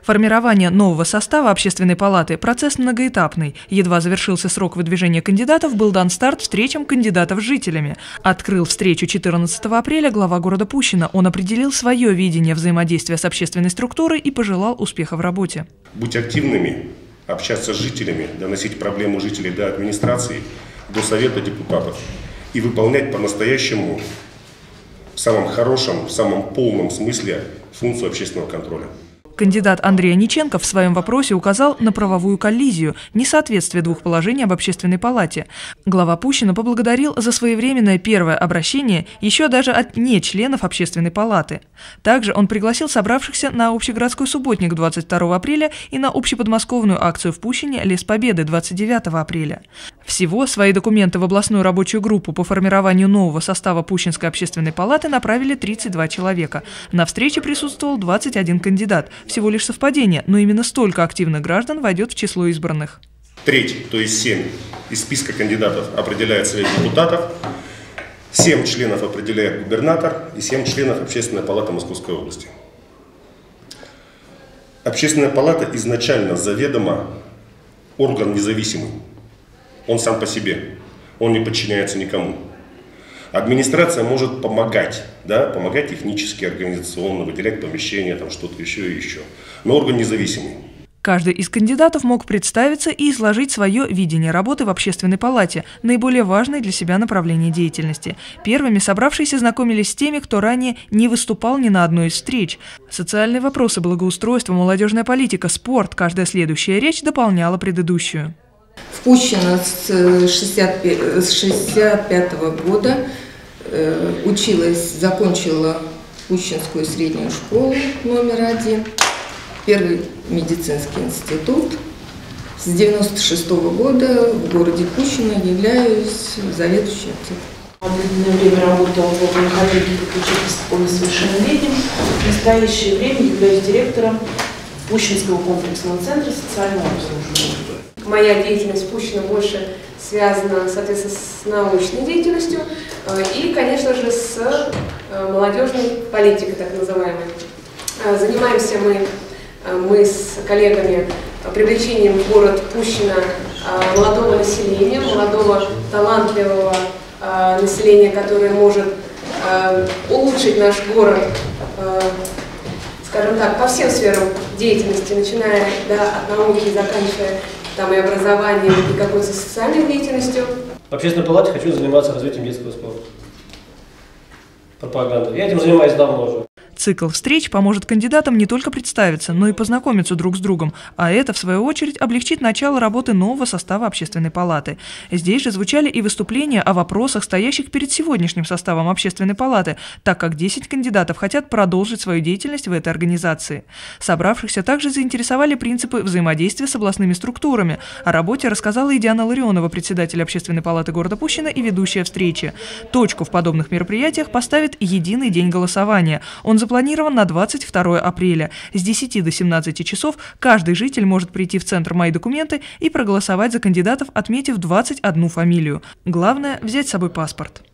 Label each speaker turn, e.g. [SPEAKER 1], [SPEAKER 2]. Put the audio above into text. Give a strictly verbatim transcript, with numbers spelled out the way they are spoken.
[SPEAKER 1] Формирование нового состава Общественной палаты – процесс многоэтапный. Едва завершился срок выдвижения кандидатов, был дан старт встречам кандидатов с жителями. Открыл встречу четырнадцатого апреля глава города Пущино. Он определил свое видение взаимодействия с общественной структурой и пожелал успеха в работе.
[SPEAKER 2] Быть активными, общаться с жителями, доносить проблемы жителей до администрации, до Совета депутатов и выполнять по-настоящему в самом хорошем, в самом полном смысле функцию общественного контроля.
[SPEAKER 1] Кандидат Андрей Ониченко в своем вопросе указал на правовую коллизию, несоответствие двух положений об Общественной палате. Глава Пущино поблагодарил за своевременное первое обращение еще даже от нечленов Общественной палаты. Также он пригласил собравшихся на общегородской субботник двадцать второго апреля и на общеподмосковную акцию в Пущине «Лес Победы» двадцать девятого апреля. Всего свои документы в областную рабочую группу по формированию нового состава Пущинской общественной палаты направили тридцать два человека. На встрече присутствовал двадцать один кандидат. Всего лишь совпадение, но именно столько активных граждан войдет в число избранных.
[SPEAKER 2] Треть, то есть семь из списка кандидатов определяет Совет депутатов, семь членов определяет губернатор и семь членов Общественной палаты Московской области. Общественная палата изначально заведомо орган независимый. Он сам по себе, он не подчиняется никому. Администрация может помогать, да, помогать технически, организационно, выделять помещения, там что-то еще и еще. Но орган независимый.
[SPEAKER 1] Каждый из кандидатов мог представиться и изложить свое видение работы в Общественной палате, наиболее важное для себя направление деятельности. Первыми собравшиеся знакомились с теми, кто ранее не выступал ни на одной из встреч. Социальные вопросы, благоустройство, молодежная политика, спорт. Каждая следующая речь дополняла предыдущую.
[SPEAKER 3] В Пущино с шестьдесят пятого года э, училась, закончила Пущинскую среднюю школу номер один, первый медицинский институт. С девяносто шестого года в городе Пущино являюсь заведующей аптекой.
[SPEAKER 4] Длительное время работала в органе коллегии попечительства по несовершеннолетним. В настоящее время являюсь директором Пущинского комплексного центра социального обслуживания.
[SPEAKER 5] Моя деятельность в Пущино больше связана, соответственно, с научной деятельностью и, конечно же, с молодежной политикой, так называемой. Занимаемся мы, мы с коллегами привлечением в город Пущино молодого населения, молодого талантливого населения, которое может улучшить наш город, скажем так, по всем сферам деятельности, начиная да, от науки и заканчивая там и образованием, и какой-то социальной деятельностью.
[SPEAKER 6] В Общественной палате хочу заниматься развитием детского спорта. Пропаганда. Я этим занимаюсь давно уже.
[SPEAKER 1] Цикл встреч поможет кандидатам не только представиться, но и познакомиться друг с другом, а это, в свою очередь, облегчит начало работы нового состава Общественной палаты. Здесь же звучали и выступления о вопросах, стоящих перед сегодняшним составом Общественной палаты, так как десять кандидатов хотят продолжить свою деятельность в этой организации. Собравшихся также заинтересовали принципы взаимодействия с областными структурами. О работе рассказала и Диана Ларионова, председатель Общественной палаты города Пущино и ведущая встречи. Точку в подобных мероприятиях поставит единый день голосования. Он запланирован на двадцать второе апреля. С десяти до семнадцати часов каждый житель может прийти в центр «Мои документы» и проголосовать за кандидатов, отметив двадцать одну фамилию. Главное – взять с собой паспорт.